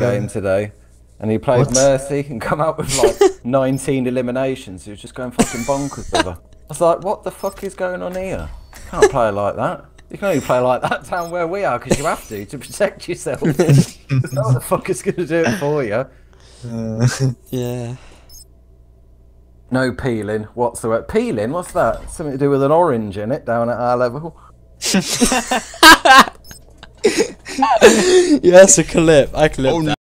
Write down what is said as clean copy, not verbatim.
game today, and he played Mercy and come out with like 19 eliminations. He was just going fucking bonkers with her. I was like, what the fuck is going on here? Can't play like that. You can only play like that down where we are because you have to protect yourself. There's no other fucker's going to do it for you. Yeah. No peeling. What's the word? Peeling? What's that? Something to do with an orange in it down at our level. Yeah, that's a clip. I clipped that.